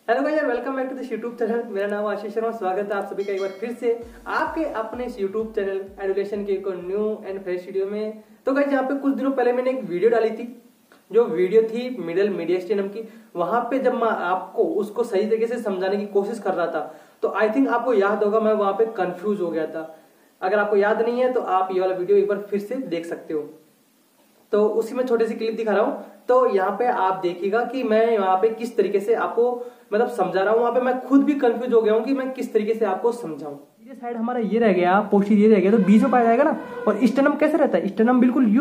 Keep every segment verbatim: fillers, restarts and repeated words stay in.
Hello guys, welcome back to this YouTube channel. मेरा नाम आशीष शर्मा। स्वागत है आप सभी का एक बार फिर से आपके अपने इस यूट्यूब चैनल एडुलेशन के एक न्यू एंड फ्रेश वीडियो में। तो गाइस, यहाँ पे कुछ दिनों पहले मैंने एक वीडियो डाली थी, जो वीडियो थी मिडल मीडियास्टिनम की। वहां पे जब मैं आपको उसको सही तरीके से समझाने की कोशिश कर रहा था, तो आई थिंक आपको याद होगा मैं वहां पे कंफ्यूज हो गया था। अगर आपको याद नहीं है तो आप ये वाला वीडियो एक बार फिर से देख सकते हो। तो उसी में छोटी सी क्लिप दिखा रहा हूँ। तो यहाँ पे आप देखिएगा कि मैं यहाँ पे किस तरीके से आपको मतलब समझा रहा हूँ। वहां पे मैं खुद भी कंफ्यूज हो गया हूँ कि मैं किस तरीके से आपको समझाऊं। ये साइड हमारा ये रह गया, पोस्टीरियर रह गया, तो बीच में पाया जाएगा ना। और स्टेनम कैसे रहता है? स्टेनम बिल्कुल यू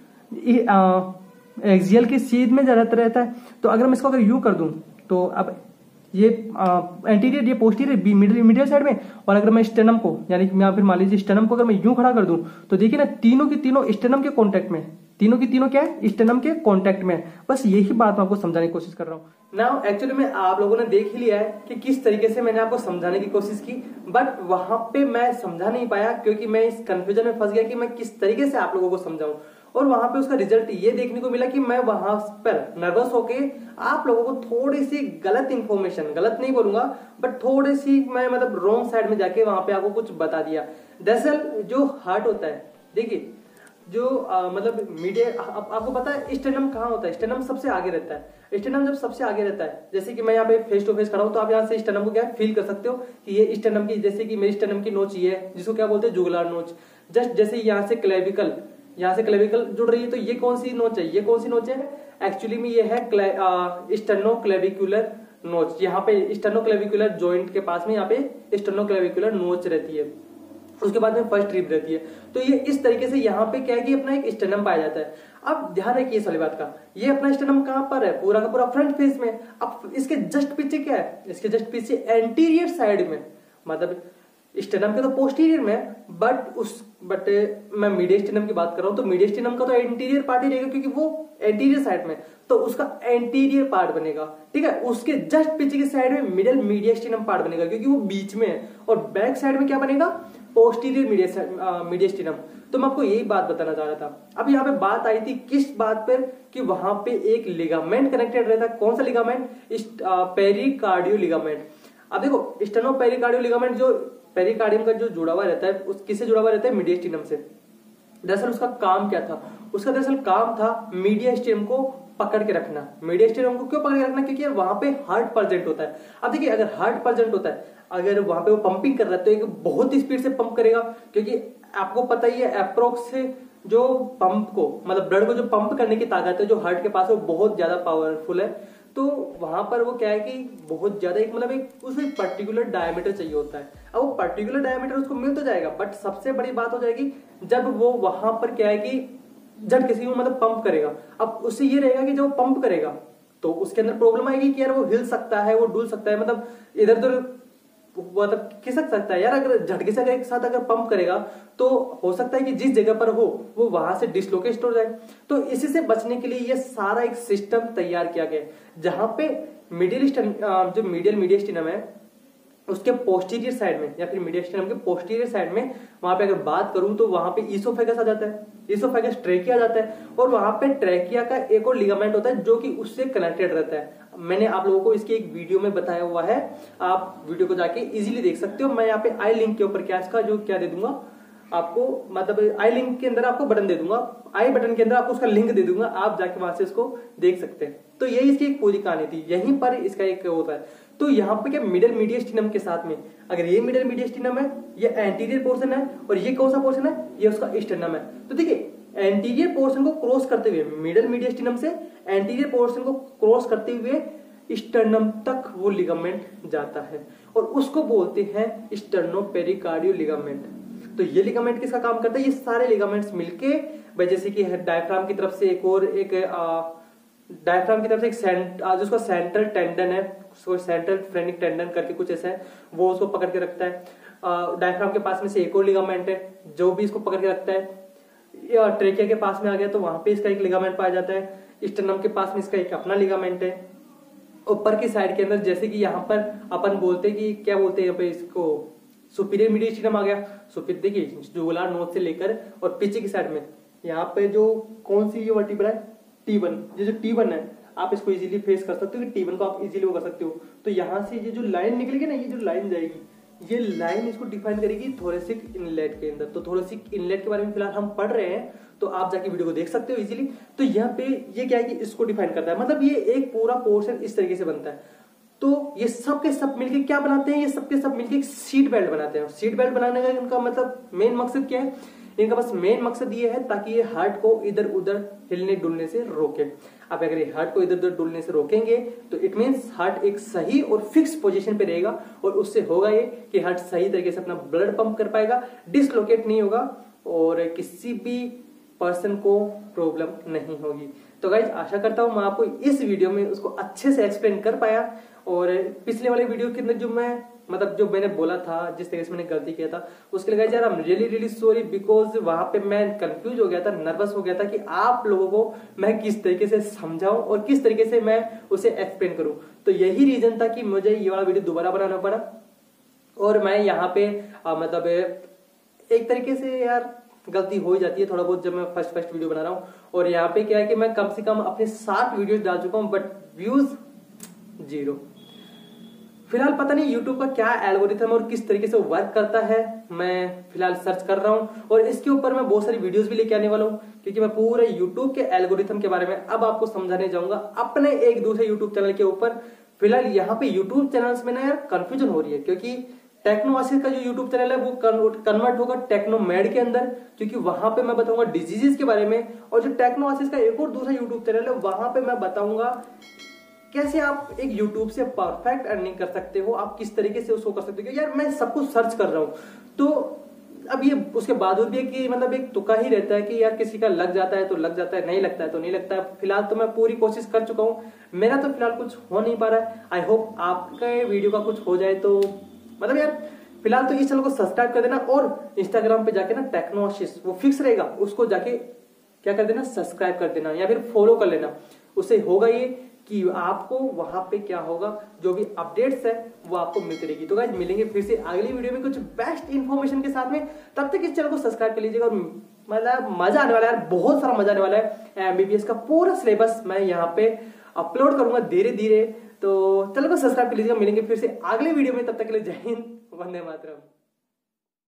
एक्सियल की सीध में ज्यादातर रहता है। तो अगर मैं इसको अगर यू कर दूं तो अब ये एंटीरियर, ये पोस्टीरियर, मिडिल मिडिल साइड में। और अगर मैं स्टेनम को यानी कि फिर मान लीजिए स्टेनम को अगर मैं यूं खड़ा कर दूं तो देखिए ना, तीनों की तीनों स्टेनम के कॉन्टेक्ट में, तीनों की तीनों क्या है? स्टेनम के कॉन्टेक्ट में। बस यही बात मैं आपको समझाने की कोशिश कर रहा हूँ। नाउ एक्चुअली में आप लोगों ने देख ही लिया है कि किस तरीके से मैंने आपको समझाने की कोशिश की, बट वहां पे मैं समझा नहीं पाया क्योंकि मैं इस कंफ्यूजन में फंस गया कि मैं किस तरीके से आप लोगों को समझाऊं। और वहां पे उसका रिजल्ट ये देखने को मिला कि मैं वहां पर नर्वस होके आप लोगों को थोड़ी सी गलत इंफॉर्मेशन, गलत नहीं बोलूंगा बट थोड़ी सी मैं मतलब रॉन्ग साइड में जाके वहां पे आपको कुछ बता दिया। दरअसल जो हार्ट होता है, देखिए जो आ, मतलब मीडिया आप, आपको पता है स्टेनम कहाँ होता है? स्टेनम सबसे आगे रहता है। स्टेनम जब सबसे आगे रहता है, जैसे कि मैं यहाँ पे फेस टू फेस खड़ा हूँ, तो आप यहाँ से स्टेनम को क्या फील कर सकते हो कि ये स्टेनम की, जैसे कि मेरी स्टेनम की नोच ये है, जिसको क्या बोलते हैं? जुगुलार नोच। जस्ट जैसे यहाँ से क्लेविकल, यहाँ से क्लेविकल जुड़ रही है, तो ये कौन सी नोच है? ये कौन सी नोच है? एक्चुअली में ये है स्टेनो क्लेविकुलर नोच। यहाँ पे स्टेनो क्लेविकुलर जॉइंट के पास में यहाँ पे स्टेनो क्लेविकुलर नोच रहती है। उसके बाद में फर्स्ट रिब रहती है। तो ये इस तरीके से यहाँ पे क्या है कि अपना एक स्टेनम पाया जाता है। अब ध्यान रखिए इस वाली बात का, ये अपना स्टेनम कहाँ पर है? पूरा का पूरा फ्रंट फेस में। अब इसके जस्ट पीछे क्या है? इसके जस्ट पीछे एंटीरियर साइड में, मतलब स्टेनम के तो पोस्टीरियर में, बट उस बट मैं मीडियास्टिनम की बात कर रहा हूं, तो मीडियास्टिनम का तो एंटीरियर पार्ट ही रहेगा क्योंकि वो एंटीरियर साइड में, तो उसका एंटीरियर पार्ट बनेगा। ठीक है, उसके जस्ट पीछे की साइड में मिडिल मीडियास्टिनम पार्ट बनेगा क्योंकि वो बीच में है। और बैक साइड में क्या बनेगा? Posterior mediastinum. तो मैं आपको यही बात बताना चाह रहा था। अब यहाँ पे बात आई थी किस बात पर कि वहां पे एक लिगामेंट कनेक्टेड रहता है। कौन सा लिगामेंट? Pericardio ligament. अब देखो, स्टेनो पेरिकार्डियो लिगामेंट जो पेरिकार्डियम का जो जुड़ा हुआ रहता है, उस किससे जुड़ा हुआ रहता है? मीडियास्टिनम से। दरअसल उसका काम क्या था? उसका दरअसल काम था मीडियास्टिनम को पकड़ के रखना। मीडियास्टिनम को क्यों पकड़ के रखना? क्योंकि वहां पे हार्ट प्रेजेंट होता है। अब देखिए, अगर हार्ट प्रेजेंट होता है, अगर वहां पे वो पंपिंग कर रहा है तो एक बहुत ही स्पीड से पंप करेगा, क्योंकि आपको पता ही है अप्रोक्स से जो पंप को, मतलब ब्लड को जो पंप करने की ताकत है जो हार्ट के पास है, वो बहुत ज्यादा पावरफुल है। तो वहां पर वो क्या है कि बहुत ज्यादा एक मतलब एक उसमें पर्टिकुलर डायमीटर चाहिए होता है। अब वो पर्टिकुलर डायमीटर उसको मिल तो जाएगा, बट सबसे बड़ी बात हो जाएगी जब वो वहां पर क्या है कि जब किसी को मतलब पंप करेगा। अब उससे ये रहेगा कि जब वो पंप करेगा तो उसके अंदर प्रॉब्लम आएगी कि यार वो हिल सकता है, वो डुल सकता है, मतलब इधर उधर मतलब खिसक सकता है। यार अगर झटके से एक साथ अगर पंप करेगा तो हो सकता है कि जिस जगह पर हो वो वहां से डिसलोकेट हो जाए। तो इसी से बचने के लिए ये सारा एक सिस्टम तैयार किया गया, जहां पे मिडिल जो मिडियल मीडियास्टिनम है उसके पोस्टीरियर साइड में, या फिर मीडियास्टिनम के पोस्टीरियर साइड में, वहां पे अगर बात करूं तो वहां पे ईसोफेगस आ जाता है, ईसोफेगस ट्रेकिया आ जाता है। और वहां पे ट्रेकिया का एक और लिगामेंट होता है जो कि उससे कनेक्टेड रहता है। मैंने आप लोगों को इसकी एक वीडियो में बताया हुआ है, आप वीडियो को जाके इजीली देख सकते हो। मैं यहाँ पे आई लिंक के ऊपर क्या इसका जो क्या दे दूंगा आपको, मतलब आई लिंक के अंदर आपको बटन दे दूंगा, आई बटन के अंदर आपको उसका लिंक दे दूंगा, आप जाके वहां से इसको देख सकते हैं। तो यही इसकी एक पूरी कहानी थी, यहीं पर इसका एक होता है। तो यहाँ पे क्या मिडिल मीडियास्टिनम के साथ में, अगर ये मिडिल मीडियास्टिनम है, ये एंटीरियर पोर्शन है, और ये कौन सा पोर्शन है? ये उसका स्टेनम है। तो देखिए, एंटीरियर पोर्शन को क्रॉस करते हुए, मिडिल मीडियास्टिनम से एंटीरियर पोर्शन को क्रॉस करते हुए स्टर्नम तक वो लिगामेंट जाता है, और उसको बोलते हैं स्टर्नो पेरिकार्डियो लिगामेंट। तो ये लिगामेंट किसका काम करता है? ये सारे लिगामेंट्स मिलके, भाई जैसे कि डायफ्राम की तरफ से एक और एक डायफ्राम की तरफ से एक सेंट, जिसका सेंट्रल टेंडन है, उसको सेंट्रल फ्रेनिक टेंडन करके कुछ ऐसा है, वो उसको पकड़ के रखता है। डायफ्राम के पास में से एक और लिगामेंट है जो भी इसको पकड़ के रखता है। ट्रेकिया के पास में आ गया तो वहां पे इसका एक लिगामेंट पाया जाता है। स्टर्नम के पास में इसका एक अपना लिगामेंट है। ऊपर की साइड के अंदर जैसे कि यहाँ पर अपन बोलते हैं कि क्या बोलते हैं यहाँ पे इसको, सुपीरियर मीडियास्टिनम आ गया। सुपीरियर देखिए जुगुलार नोच से लेकर और पीछे की साइड में यहाँ पे जो कौन सी ये वर्टिब्रा है? T one. ये जो टी वन है, आप इसको इजीली फेस कर सकते हो कि टी वन को आप इजीली वो कर सकते हो। तो यहाँ से ये जो लाइन निकलेगी ना, ये जो लाइन जाएगी, ये लाइन इसको डिफाइन करेगी थोरेसिक इनलेट के अंदर। तो थोरेसिक इनलेट के बारे में फिलहाल हम पढ़ रहे हैं, तो आप जाके वीडियो को देख सकते हो इजीली। तो यहाँ पे ये क्या है कि इसको डिफाइन करता है, मतलब ये एक पूरा पोर्शन इस तरीके से बनता है। तो ये सब के सब मिलके क्या बनाते हैं, ये सब के सब मिलके एक सीट बेल्ट बनाते हैं। सीट बेल्ट बनाने का इनका मतलब मेन मकसद क्या है, इनका बस मेन मकसद ये है ताकि ये हार्ट को इधर उधर हिलने डुलने से रोके। अब अगर ये हार्ट को इधर उधर डुलने से रोकेंगे तो इट मींस हार्ट एक सही और फिक्स पोजीशन पे रहेगा, और उससे होगा ये कि हार्ट सही तरीके से अपना ब्लड पंप कर पाएगा, डिसलोकेट नहीं होगा और किसी भी पर्सन को प्रॉब्लम नहीं होगी। तो गाइज आशा करता हूं मैं आपको इस वीडियो में उसको अच्छे से एक्सप्लेन कर पाया। और पिछले वाले वीडियो के अंदर जो मैं मतलब जो मैंने बोला था, जिस तरीके से मैंने गलती किया था, उसके लिए गाइज यार I am really really sorry, because वहां पे मैं कंफ्यूज हो गया था, नर्वस हो गया था कि आप लोगों को मैं किस तरीके से समझाऊं और किस तरीके से मैं उसे एक्सप्लेन करूं। तो यही रीजन था कि मुझे ये वाला वीडियो दोबारा बनाना पड़ा। और मैं यहाँ पे आ, मतलब एक तरीके से यार गलती हो ही जाती है थोड़ा बहुत जब मैं फर्स्ट फर्स्ट वीडियो बना रहा हूँ। और यहाँ पे क्या है कि मैं कम से कम अपने सात वीडियोस डाल चुका हूँ, बट व्यूज जीरो। फिलहाल पता नहीं यूट्यूब का क्या एल्गोरिथम और किस तरीके से वर्क करता है, मैं फिलहाल सर्च कर रहा हूँ और इसके ऊपर मैं बहुत सारी वीडियोस भी लेके आने वाला हूँ, क्योंकि मैं पूरे यूट्यूब के एल्गोरिथम के बारे में अब आपको समझाने जाऊंगा अपने एक दूसरे यूट्यूब चैनल के ऊपर। फिलहाल यहाँ पे यूट्यूब चैनल्स में ना यार कंफ्यूजन हो रही है, क्योंकि टेक्नो आशीष का जो यूट्यूब चैनल है वो कन्वर्ट होगा टेक्नो मेड के अंदर, क्योंकि वहां पे मैं बताऊंगा डिजीजेस के बारे में। और जो टेक्नो आशीष का एक और दूसरा यूट्यूब चैनल है वहां पे मैं बताऊंगा कैसे आप एक यूट्यूब से परफेक्ट अर्निंग कर सकते हो, आप किस तरीके से उसको कर सकते हो। यार मैं सब कुछ सर्च कर रहा हूँ, तो अब ये उसके बावजूद भी कि मतलब एक तुक्का ही रहता है कि यार किसी का लग जाता है तो लग जाता है, नहीं लगता है तो नहीं लगता है। फिलहाल तो मैं पूरी कोशिश कर चुका हूँ, मेरा तो फिलहाल कुछ हो नहीं पा रहा है। आई होप आपके वीडियो का कुछ हो जाए। तो मतलब यार फिलहाल तो इस चैनल को सब्सक्राइब कर देना, और इंस्टाग्राम पे जाके ना टेक्नो आशीष वो फिक्स रहेगा, उसको जाके क्या कर देना, सब्सक्राइब कर देना या फिर फॉलो कर लेना। उससे होगा ये कि आपको वहां पे क्या होगा, जो भी अपडेट्स है वो आपको मिलती रहेगी। तो गाइस मिलेंगे फिर से अगली वीडियो में कुछ बेस्ट इंफॉर्मेशन के साथ में, तब तक इस चैनल को सब्सक्राइब कर लीजिएगा। और मतलब मजा आने वाला है यार, बहुत सारा मजा आने वाला है। एमबीबीएस का पूरा सिलेबस मैं यहाँ पे अपलोड करूंगा धीरे धीरे, तो चैनल को सब्सक्राइब कर लीजिएगा। मिलेंगे फिर से अगले वीडियो में, तब तक के लिए जय हिंद, वंदे मातरम।